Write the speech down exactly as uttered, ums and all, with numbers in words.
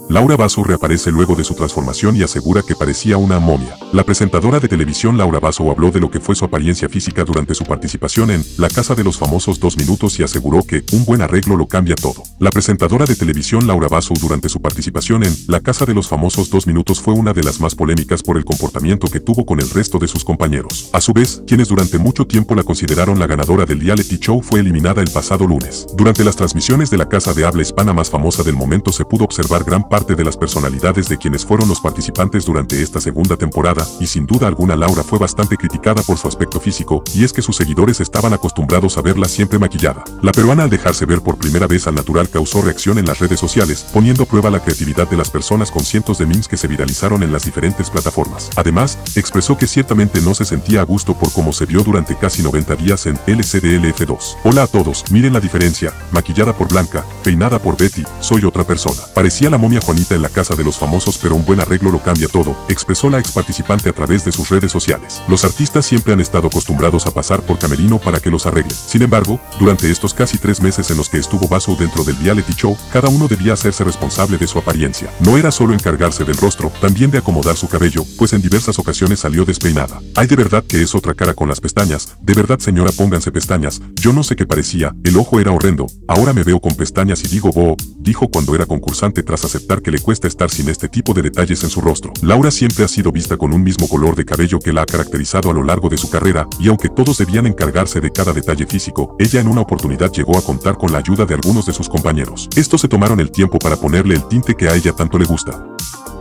Laura Basso reaparece luego de su transformación y asegura que parecía una momia. La presentadora de televisión Laura Basso habló de lo que fue su apariencia física durante su participación en La Casa de los Famosos dos minutos y aseguró que un buen arreglo lo cambia todo. La presentadora de televisión Laura Basso durante su participación en La Casa de los Famosos dos minutos fue una de las más polémicas por el comportamiento que tuvo con el resto de sus compañeros. A su vez, quienes durante mucho tiempo la consideraron la ganadora del reality show fue eliminada el pasado lunes. Durante las transmisiones de la casa de habla hispana más famosa del momento se pudo observar gran parte de las personalidades de quienes fueron los participantes durante esta segunda temporada, y sin duda alguna Laura fue bastante criticada por su aspecto físico, y es que sus seguidores estaban acostumbrados a verla siempre maquillada. La peruana, al dejarse ver por primera vez al natural, causó reacción en las redes sociales, poniendo a prueba la creatividad de las personas con cientos de memes que se viralizaron en las diferentes plataformas. Además, expresó que ciertamente no se sentía a gusto por cómo se vio durante casi noventa días en L C D L F dos. Hola a todos, miren la diferencia, maquillada por Blanca, peinada por Betty, soy otra persona. Parecía la momia Juanita en La Casa de los Famosos, pero un buen arreglo lo cambia todo, expresó la ex participante a través de sus redes sociales. Los artistas siempre han estado acostumbrados a pasar por camerino para que los arreglen. Sin embargo, durante estos casi tres meses en los que estuvo Basso dentro del reality show, cada uno debía hacerse responsable de su apariencia. No era solo encargarse del rostro, también de acomodar su cabello, pues en diversas ocasiones salió despeinada. Ay, de verdad que es otra cara con las pestañas, de verdad señora, pónganse pestañas, yo no sé qué parecía, el ojo era horrendo, ahora me veo con pestañas y digo boh, dijo cuando era concursante tras aceptar que le cuesta estar sin este tipo de detalles en su rostro. Laura siempre ha sido vista con un mismo color de cabello que la ha caracterizado a lo largo de su carrera, y aunque todos debían encargarse de cada detalle físico, ella en una oportunidad llegó a contar con la ayuda de algunos de sus compañeros. Estos se tomaron el tiempo para ponerle el tinte que a ella tanto le gusta.